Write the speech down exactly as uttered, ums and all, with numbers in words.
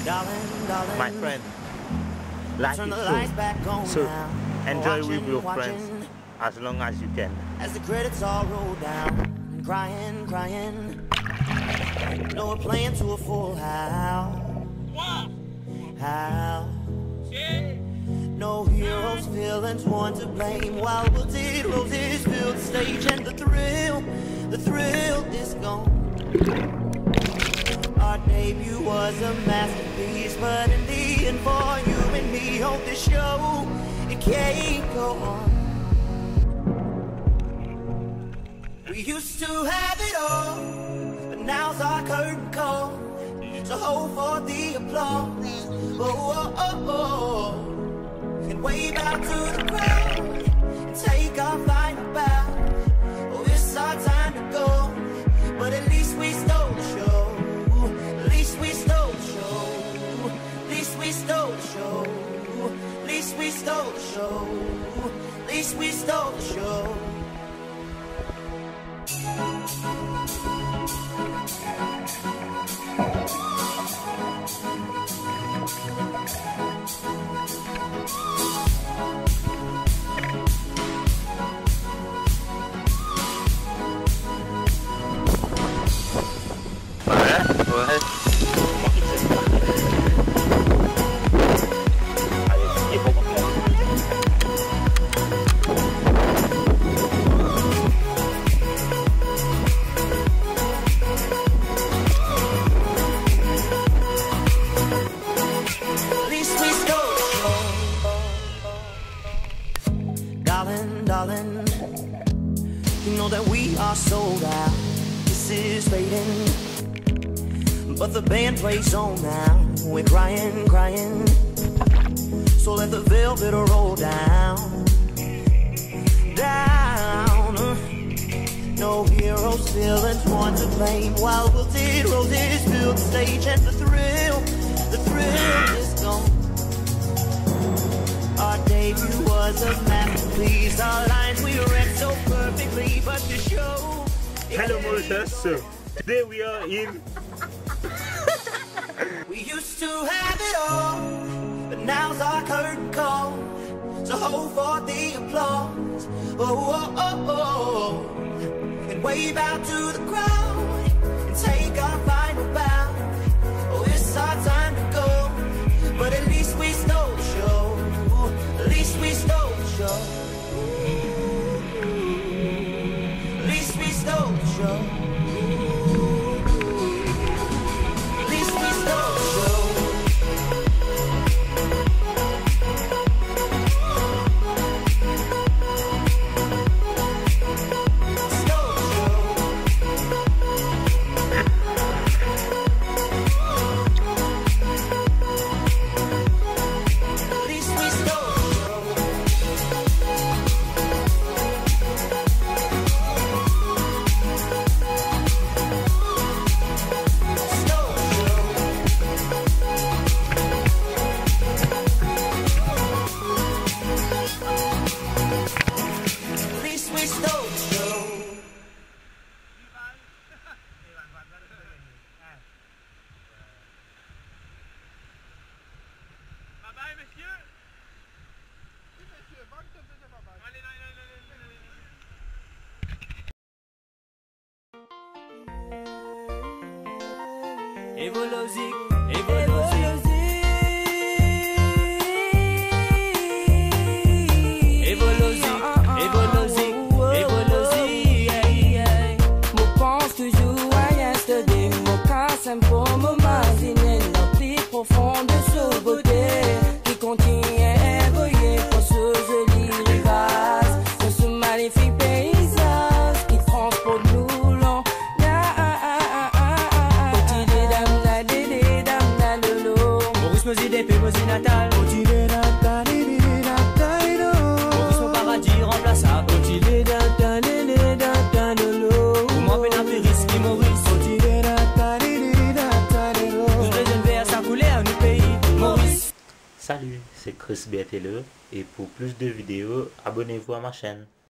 my friend. Life is so, so enjoy with your friends as long as you can. As the credits all roll down, crying, crying. You know we're playing to a full house. How? No heroes, villains, one to blame. While wilted roses fill the stage, and the thrill, the thrill is gone. Our debut was a masterpiece, but in the end, for you and me on this show, it can't go on. We used to have it all, but now's our curtain call. So hold for the applause, oh, oh, oh, oh. And wave out to the crowd, and take our final bow. Oh, it's our time to go, but at least we stole the show. At least we stole the show. At least we stole the show. At least we stole the show. At least we stole the show. Go ahead. Darling, darling, you know that we are sold out. This is fading, but the band plays on now. We're crying, crying, so let the velvet roll down, down. No heroes, villains, one to blame. While wilted roses fill the stage, and the thrill, the thrill is gone. Our debut was a masterpiece. Our lines we read so perfectly, but the show. Hello Mauritius, so today we are in. We used to have it all, but now's our curtain call. So hold for the applause, oh, oh, oh, oh. And wave out to the crowd, and take our final bow. Oh, it's our time to go, but at least we stole the show. At least we stole the show. At least we stole the show. Evoluzik, evoluzik, evoluzik, evoluzik, evoluzik. Mo pense toujours à yesterday. Mon cas simple pour m'imaginer la plus profonde de ce beauté qui continue à évoluer pour ce joli rivage, pour ce magnifique paysage qui transporte nous long. Mauritius natal, Maurice mon paradis remplaçable. Vous m'empênez un peu risqué Maurice. Nous devons vers sa couleur, nous pays Maurice. Salut, c'est Chris B T L E et pour plus de vidéos, abonnez-vous à ma chaîne.